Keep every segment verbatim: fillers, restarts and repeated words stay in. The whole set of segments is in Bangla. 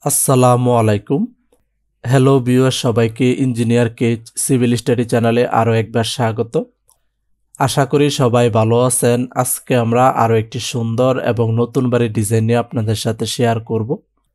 আসসালামু আলাইকুম। হ্যালো ভিউয়ার, সবাইকে ইঞ্জিনিয়ার কেজ সিভিল স্টাডি চ্যানেলে আরও একবার স্বাগত। আশা করি সবাই ভালো আছেন। আজকে আমরা আরও একটি সুন্দর এবং নতুন বাড়ির ডিজাইন নিয়ে আপনাদের সাথে শেয়ার করব।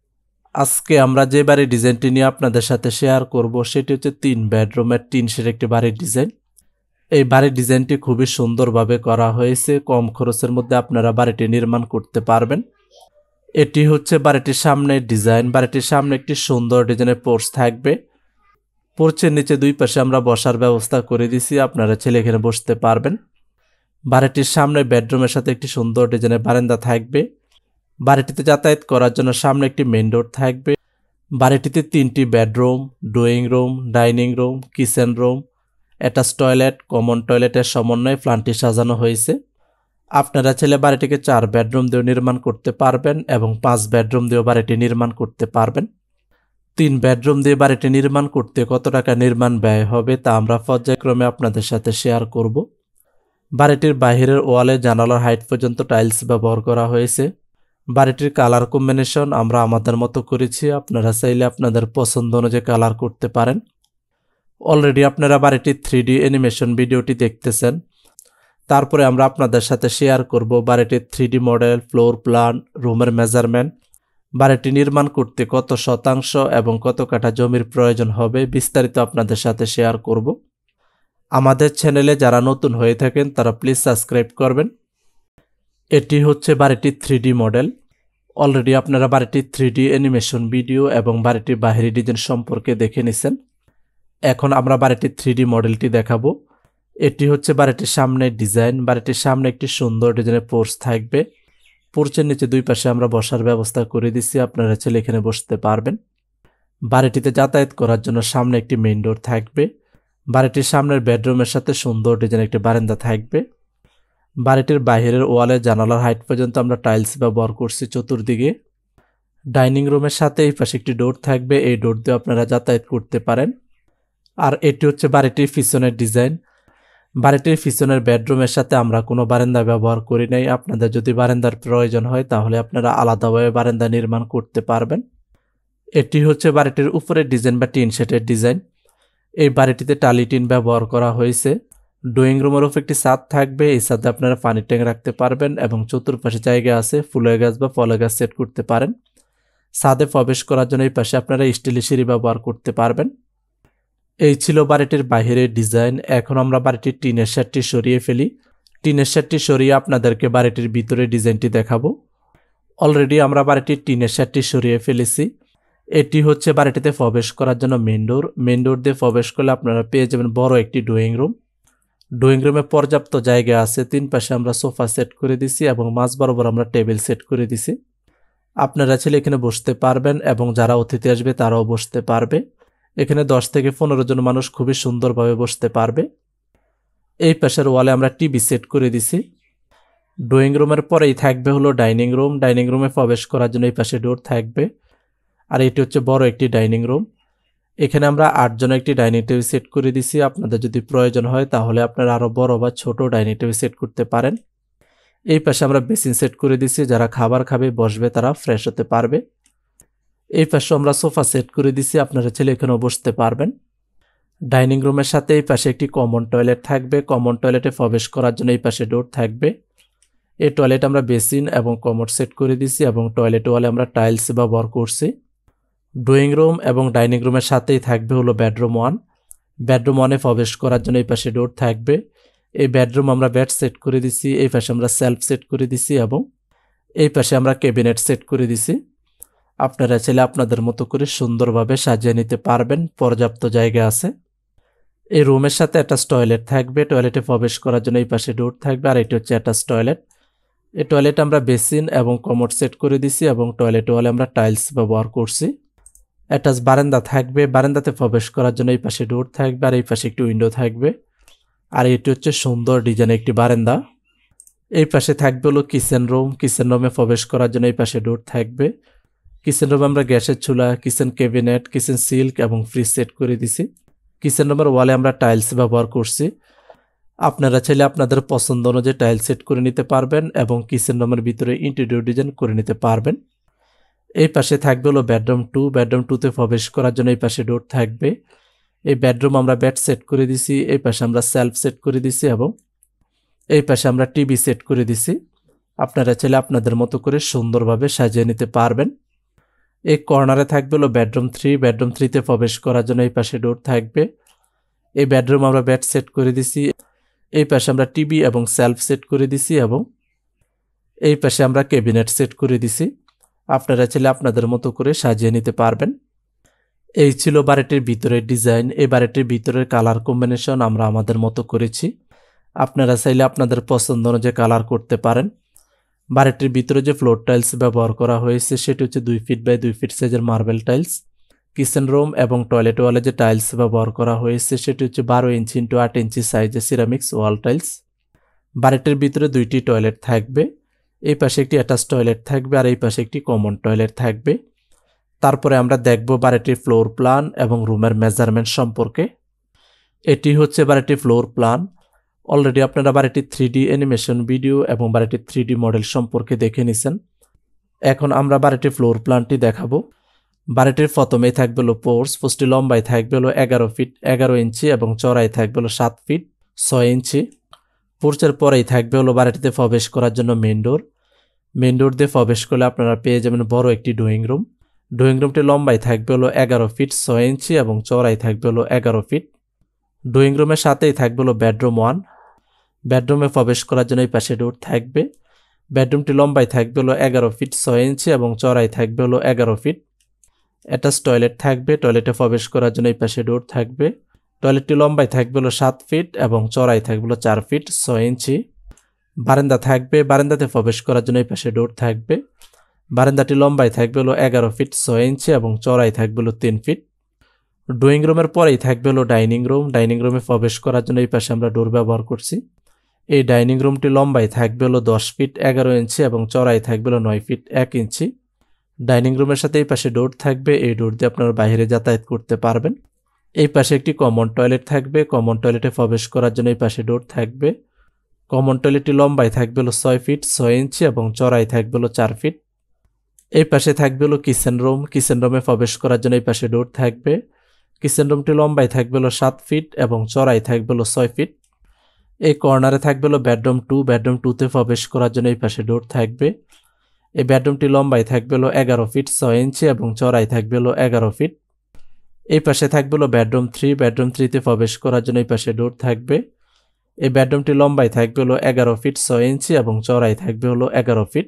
আজকে আমরা যে বাড়ির ডিজাইনটি নিয়ে আপনাদের সাথে শেয়ার করব সেটি হচ্ছে তিন বেডরুমের টিন শেড একটি বাড়ির ডিজাইন। এই বাড়ির ডিজাইনটি খুবই সুন্দরভাবে করা হয়েছে। কম খরচের মধ্যে আপনারা বাড়িটি নির্মাণ করতে পারবেন। এটি হচ্ছে বাড়িটির সামনের ডিজাইন। বাড়িটির সামনে একটি সুন্দর ডিজাইনের পোর্চ থাকবে। পোর্চের নিচে দুই পাশে আমরা বসার ব্যবস্থা করে দিছি, আপনারা ছেলে এখানে বসতে পারবেন। বাড়িটির সামনে বেডরুমের সাথে একটি সুন্দর ডিজাইনের বারান্দা থাকবে। বাড়িটিতে যাতায়াত করার জন্য সামনে একটি মেইন ডোর থাকবে। বাড়িটিতে তিনটি bedroom, drawing room, dining room, kitchen room, attach toilet, common টয়লেটের সমন্বয়ে প্ল্যানটি সাজানো হয়েছে। আপনারা ছেলে বাড়িটিকে চার বেডরুম দিয়েও নির্মাণ করতে পারবেন এবং পাঁচ বেডরুম দিয়েও বাড়িটি নির্মাণ করতে পারবেন। তিন বেডরুম দিয়ে বাড়িটি নির্মাণ করতে কত টাকা নির্মাণ ব্যয় হবে তা আমরা পর্যায়ক্রমে আপনাদের সাথে শেয়ার করব। বাড়িটির বাহিরের ওয়ালে জানালার হাইট পর্যন্ত টাইলস ব্যবহার করা হয়েছে। বাড়িটির কালার কম্বিনেশন আমরা আমাদের মতো করেছি, আপনারা চাইলে আপনাদের পছন্দ অনুযায়ী কালার করতে পারেন। অলরেডি আপনারা বাড়িটির থ্রি ডি অ্যানিমেশন ভিডিওটি দেখতেছেন। তারপরে আমরা আপনাদের সাথে শেয়ার করব বাড়িটির three D model, floor plan, রুমের মেজারমেন্ট, বাড়িটি নির্মাণ করতে কত শতাংশ এবং কত কাঠা জমির প্রয়োজন হবে বিস্তারিত আপনাদের সাথে শেয়ার করব। আমাদের চ্যানেলে যারা নতুন হয়ে থাকেন তারা প্লিজ সাবস্ক্রাইব করবেন। এটি হচ্ছে বাড়িটির থ্রি ডি মডেল। অলরেডি আপনারা বাড়িটির থ্রি ডি অ্যানিমেশন ভিডিও এবং বাড়িটির বাহিরি ডিজাইন সম্পর্কে দেখে নিছেন। এখন আমরা বাড়িটির থ্রি ডি মডেলটি দেখাবো। এটি হচ্ছে বাড়িটির সামনের ডিজাইন। বাড়িটির সামনে একটি সুন্দর ডিজাইনের পোর্চ থাকবে। পোর্চের নিচে দুই পাশে আমরা বসার ব্যবস্থা করে দিচ্ছি, আপনারা ছেলে এখানে বসতে পারবেন। বাড়িটিতে যাতায়াত করার জন্য সামনে একটি মেইন ডোর থাকবে। বাড়িটির সামনের বেডরুমের সাথে সুন্দর ডিজাইন একটি বারান্দা থাকবে। বাড়িটির বাইরের ওয়ালে জানালার হাইট পর্যন্ত আমরা টাইলস ব্যবহার করছি চতুর্দিকে। ডাইনিং রুমের সাথে এই পাশে একটি ডোর থাকবে, এই ডোর দিয়ে আপনারা যাতায়াত করতে পারেন। আর এটি হচ্ছে বাড়িটির পিছনের ডিজাইন। বাড়িটির পিছনের বেডরুমের সাথে আমরা কোনো বারান্দা ব্যবহার করি নাই। আপনাদের যদি বারান্দার প্রয়োজন হয় তাহলে আপনারা আলাদাভাবে বারান্দা নির্মাণ করতে পারবেন। এটি হচ্ছে বাড়িটির উপরের ডিজাইন বা টিন শেডের ডিজাইন। এই বাড়িটিতে টালি টিন ব্যবহার করা হয়েছে। ড্রয়িং রুমের উপর একটি ছাদ থাকবে, এই ছাদে আপনারা পানির ট্যাঙ্ক রাখতে পারবেন এবং চতুর্পাশে জায়গা আছে, ফুলের গাছ বা ফলের গাছ সেট করতে পারেন। ছাদে প্রবেশ করার জন্য এই পাশে আপনারা স্টিলের সিঁড়ি ব্যবহার করতে পারবেন। এই ছিল বাড়িটির বাহিরের ডিজাইন। এখন আমরা বাড়িটির টিনের শেডটি সরিয়ে ফেলি। টিনের শেডটি সরিয়ে আপনাদেরকে বাড়িটির ভিতরে ডিজাইনটি দেখাবো। অলরেডি আমরা বাড়িটির টিনের শেডটি সরিয়ে ফেলেছি। এটি হচ্ছে বাড়িটিতে প্রবেশ করার জন্য মেইন ডোর। মেইন ডোর দিয়ে প্রবেশ করলে আপনারা পেয়ে যাবেন বড় একটি ড্রয়িং রুম। ড্রয়িং রুমে পর্যাপ্ত জায়গা আছে। তিন পাশে আমরা সোফা সেট করে দিছি এবং মাঝ বরাবর আমরা টেবিল সেট করে দিছি। আপনারা ছেলে এখানে বসতে পারবেন এবং যারা অতিথি আসবে তারাও বসতে পারবে। এখানে দশ থেকে পনেরো জন মানুষ খুবই সুন্দরভাবে বসতে পারবে। এই পাশের ওয়ালে আমরা টিভি সেট করে দিছি। ড্রয়িং রুমের পরেই থাকবে হলো ডাইনিং রুম। ডাইনিং রুমে প্রবেশ করার জন্য এই পাশে ডোর থাকবে। আর এটি হচ্ছে বড় একটি ডাইনিং রুম। এখানে আমরা আটজন একটি ডাইনিং টেবিল সেট করে দিছি। আপনাদের যদি প্রয়োজন হয় তাহলে আপনারা আরও বড় বা ছোট ডাইনিং টেবিল সেট করতে পারেন। এই পাশে আমরা বেসিন সেট করে দিছি, যারা খাবার খাবে বসবে তারা ফ্রেশ হতে পারবে। এই পাশে আমরা সোফা সেট করে দিছি, আপনারা ছেলে এখানেও বসতে পারবেন। ডাইনিং রুমের সাথে এই পাশে একটি কমন টয়লেট থাকবে। কমন টয়লেটে প্রবেশ করার জন্য এই পাশে ডোর থাকবে। এই টয়লেট আমরা বেসিন এবং কমোড সেট করে দিছি এবং টয়লেট ওয়ালে আমরা টাইলস ব্যবহার করছি। ড্রয়িং রুম এবং ডাইনিং রুমের সাথেই থাকবে হলো বেডরুম ওয়ান। বেডরুম ওয়ানে প্রবেশ করার জন্য এই পাশে ডোর থাকবে। এই বেডরুম আমরা বেড সেট করে দিছি। এই পাশে আমরা সেলফ সেট করে দিছি এবং এই পাশে আমরা ক্যাবিনেট সেট করে দিছি। আপনারা চাইলে আপনাদের মতো করে সুন্দরভাবে সাজিয়ে নিতে পারবেন, পর্যাপ্ত জায়গা আছে। এই রুমের সাথে অ্যাটাচ টয়লেট থাকবে। টয়লেটে প্রবেশ করার জন্য এই পাশে ডোর থাকবে আর এটি হচ্ছে অ্যাটাচ টয়লেট। এই টয়লেট আমরা বেসিন এবং কমোড সেট করে দিছি এবং টয়লেট ওয়ালে আমরা টাইলস ব্যবহার করছি। অ্যাটাচ বারান্দা থাকবে। বারান্দাতে প্রবেশ করার জন্য এই পাশে ডোর থাকবে আর এই পাশে একটি উইন্ডো থাকবে। আর এটি হচ্ছে সুন্দর ডিজাইন একটি বারান্দা। এই পাশে থাকবে হলো কিচেন রুম। কিচেন রুমে প্রবেশ করার জন্য এই পাশে ডোর থাকবে। কিচেন রুমে আমরা গ্যাসের চুলা, কিচেন ক্যাবিনেট, কিচেন সিল্ক এবং ফ্রিজ সেট করে দিছি। কিচেন রুমের ওয়ালে আমরা টাইলস ব্যবহার করছি। আপনারা চাইলে আপনাদের পছন্দ অনুযায়ী টাইলস সেট করে নিতে পারবেন এবং কিচেন রুমের ভিতরে ইন্টেরিয়র ডিজাইন করে নিতে পারবেন। এই পাশে থাকবে হলো বেডরুম টু। বেডরুম টুতে প্রবেশ করার জন্য এই পাশে ডোর থাকবে। এই বেডরুম আমরা বেড সেট করে দিছি, এই পাশে আমরা সেলফ সেট করে দিছি এবং এই পাশে আমরা টিভি সেট করে দিছি। আপনারা চাইলে আপনাদের মতো করে সুন্দরভাবে সাজিয়ে নিতে পারবেন। এই কর্নারে থাকবে হলো বেডরুম থ্রি। বেডরুম থ্রিতে প্রবেশ করার জন্য এই পাশে ডোর থাকবে। এই বেডরুম আমরা বেড সেট করে দিছি, এই পাশে আমরা টিভি এবং সেলফ সেট করে দিছি এবং এই পাশে আমরা ক্যাবিনেট সেট করে দিছি। আপনারা চাইলে আপনাদের মতো করে সাজিয়ে নিতে পারবেন। এই ছিল বাড়িটির ভিতরের ডিজাইন। এই বাড়িটির ভিতরের কালার কম্বিনেশন আমরা আমাদের মতো করেছি। আপনারা চাইলে আপনাদের পছন্দ অনুযায়ী কালার করতে পারেন। বাড়িটির ভিতরে যে ফ্লোর টাইলস ব্যবহার করা হয়েছে সেটি হচ্ছে দুই ফিট বাই দুই ফিট সাইজের মার্বেল টাইলস। কিচেন রুম এবং টয়লেট ওয়ালে যে টাইলস ব্যবহার করা হয়েছে সেটি হচ্ছে বারো ইঞ্চি ইন্টু আট ইঞ্চি সাইজের সিরামিক্স ওয়াল টাইলস। বাড়িটির ভিতরে দুইটি টয়লেট থাকবে। এই পাশে একটি অ্যাটাচ টয়লেট থাকবে আর এই পাশে একটি কমন টয়লেট থাকবে। তারপরে আমরা দেখব বাড়িটির ফ্লোর প্ল্যান এবং রুমের মেজারমেন্ট সম্পর্কে। এটি হচ্ছে বাড়িটির ফ্লোর প্ল্যান। অলরেডি আপনারা বাড়িটির থ্রি ডি অ্যানিমেশন ভিডিও এবং বাড়িটির থ্রি ডি মডেল সম্পর্কে দেখে নিছেন। এখন আমরা বাড়িটির ফ্লোর প্ল্যানটি দেখাবো। বাড়িটির প্রথমেই থাকবে হলো পোর্স। পোর্সটি লম্বায় থাকবে হলো এগারো ফিট এগারো ইঞ্চি এবং চড়াই থাকবে হলো সাত ফিট ছয় ইঞ্চি। পোর্চের পরেই থাকবে হলো বাড়িটিতে প্রবেশ করার জন্য মেন ডোর। মেন ডোর দিয়ে প্রবেশ করলে আপনারা পেয়ে যাবেন বড় একটি ড্রয়িং রুম। ড্রয়িং রুমটি লম্বায় থাকবে হলো এগারো ফিট ছয় ইঞ্চি এবং চড়াই থাকবে হলো এগারো ফিট। ড্রয়িং রুমের সাথেই থাকবে হলো বেডরুম ওয়ান। বেডরুমে প্রবেশ করার জন্য এই পাশে ডোর থাকবে। বেডরুমটি লম্বায় থাকবে হলো এগারো ফিট ছয় ইঞ্চি এবং চড়াই থাকবে হলো এগারো ফিট। অ্যাটাচ টয়লেট থাকবে। টয়লেটে প্রবেশ করার জন্য এই পাশে ডোর থাকবে। টয়লেটটি লম্বায় থাকবে হলো সাত ফিট এবং চড়াই থাকবে হলো চার ফিট ছয় ইঞ্চি। বারান্দা থাকবে। বারান্দাতে প্রবেশ করার জন্য এই পাশে ডোর থাকবে। বারান্দাটি লম্বায় থাকবে হলো এগারো ফিট ছয় ইঞ্চি এবং চড়াই থাকবে হলো তিন ফিট। ড্রয়িং রুমের পরেই থাকবে হলো ডাইনিং রুম। ডাইনিং রুমে প্রবেশ করার জন্য এই পাশে আমরা ডোর ব্যবহার করছি। এই ডাইনিং রুমটি লম্বায় থাকবে হলো দশ ফিট এগারো ইঞ্চি এবং চড়াই থাকবে হলো নয় ফিট এক ইঞ্চি। ডাইনিং রুমের সাথে এই পাশে ডোর থাকবে। এই ডোর দিয়ে আপনারা বাইরে যাতায়াত করতে পারবেন। এই পাশে একটি কমন টয়লেট থাকবে। কমন টয়লেটে প্রবেশ করার জন্য এই পাশে ডোর থাকবে। কমন টয়লেটটি লম্বায় থাকবে হলো ছয় ফিট ছয় ইঞ্চি এবং চড়াই থাকবে হলো চার ফিট। এই পাশে থাকবে হলো কিচেন রুম। কিচেন রুমে প্রবেশ করার জন্য এই পাশে ডোর থাকবে। কিচেন রুমটি লম্বায় থাকবে হলো সাত ফিট এবং চড়াই থাকবে হলো ছয় ফিট। এই কর্নারে থাকবে হলো বেডরুম টু। বেডরুম টুতে প্রবেশ করার জন্য এই পাশে ডোর থাকবে। এই বেডরুমটি লম্বায় থাকবে হলো এগারো ফিট ছয় ইঞ্চি এবং চড়াই থাকবে হলো এগারো ফিট। এই পাশে থাকবে হলো বেডরুম থ্রি। বেডরুম থ্রিতে প্রবেশ করার জন্য এই পাশে ডোর থাকবে। এই বেডরুমটি লম্বায় থাকবে হলো এগারো ফিট ছয় ইঞ্চি এবং চড়াই থাকবে হলো এগারো ফিট।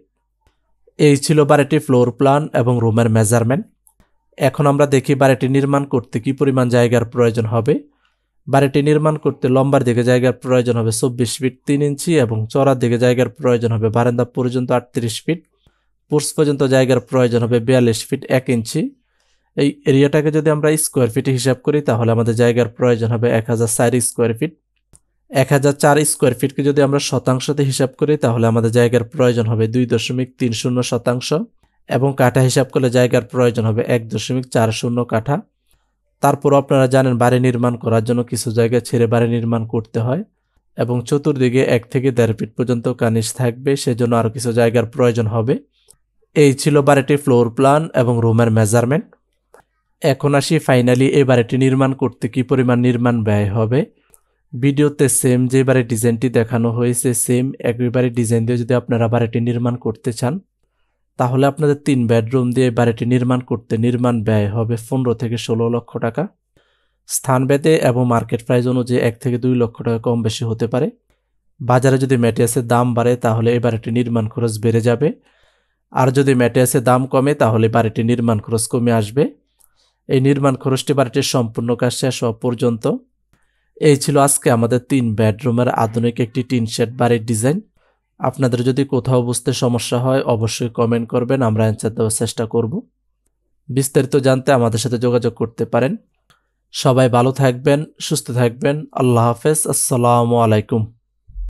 এই ছিল বাড়িটির ফ্লোর প্ল্যান এবং রুমের মেজারমেন্ট। এখন আমরা দেখি বাড়িটি নির্মাণ করতে কি পরিমাণ জায়গার প্রয়োজন হবে। বাড়িটি নির্মাণ করতে লম্বার দিকে জায়গার প্রয়োজন হবে চব্বিশ ফিট তিন ইঞ্চি এবং চড়ার দিকে জায়গার প্রয়োজন হবে বারান্দা পর্যন্ত আটত্রিশ ফিট। পোর্চ পর্যন্ত জায়গার প্রয়োজন হবে বিয়াল্লিশ ফিট এক ইঞ্চি। এই এরিয়াটাকে যদি আমরা স্কোয়ার ফিটে হিসাব করি তাহলে আমাদের জায়গার প্রয়োজন হবে এক হাজার চার স্কোয়ার ফিট। এক হাজার চার স্কোয়ার ফিটকে যদি আমরা শতাংশতে হিসাব করি তাহলে আমাদের জায়গার প্রয়োজন হবে দুই দশমিক তিন শূন্য শতাংশ এবং কাঠা হিসাব করলে জায়গার প্রয়োজন হবে এক দশমিক চার শূন্য কাঠা। তারপর আপনারা জানেন বাড়ি নির্মাণ করার জন্য কিছু জায়গা ছেড়ে বাড়ি নির্মাণ করতে হয় এবং চতুর্দিকে এক থেকে দেড় ফিট পর্যন্ত কানিস থাকবে, সেজন্য আরও কিছু জায়গার প্রয়োজন হবে। এই ছিল বাড়িটির ফ্লোর প্ল্যান এবং রুমের মেজারমেন্ট। এখন আসি ফাইনালি এই বাড়িটি নির্মাণ করতে কি পরিমাণ নির্মাণ ব্যয় হবে। ভিডিওতে সেম যে বাড়ির ডিজাইনটি দেখানো হয়েছে সেম একবারে ডিজাইন দিয়ে যদি আপনারা বাড়িটি নির্মাণ করতে চান তাহলে আপনাদের তিন বেডরুম দিয়ে বাড়িটি নির্মাণ করতে নির্মাণ ব্যয় হবে পনেরো থেকে ষোলো লক্ষ টাকা। স্থানভেদে এবং মার্কেট প্রাইস অনুযায়ী এক থেকে দুই লক্ষ টাকা কম বেশি হতে পারে। বাজারে যদি ম্যাটেরিয়ালসের দাম বাড়ে তাহলে এই বাড়িটি নির্মাণ খরচ বেড়ে যাবে, আর যদি ম্যাটেরিয়ালসের দাম কমে তাহলে বাড়িটি নির্মাণ খরচ কমে আসবে। এই নির্মাণ খরচটি বাড়িটির সম্পূর্ণ কাজ শেষ হওয়া পর্যন্ত। এই ছিল আজকে আমাদের তিন বেডরুমের আধুনিক একটি টিন শেড বাড়ির ডিজাইন। আপনাদের যদি কোথাও বুঝতে সমস্যা হয় অবশ্যই কমেন্ট করবেন, আমরা অ্যান্সার দেওয়ার চেষ্টা করব। বিস্তারিত জানতে আমাদের সাথে যোগাযোগ করতে পারেন। সবাই ভালো থাকবেন, সুস্থ থাকবেন। আল্লাহ হাফেজ। আসসালামু আলাইকুম।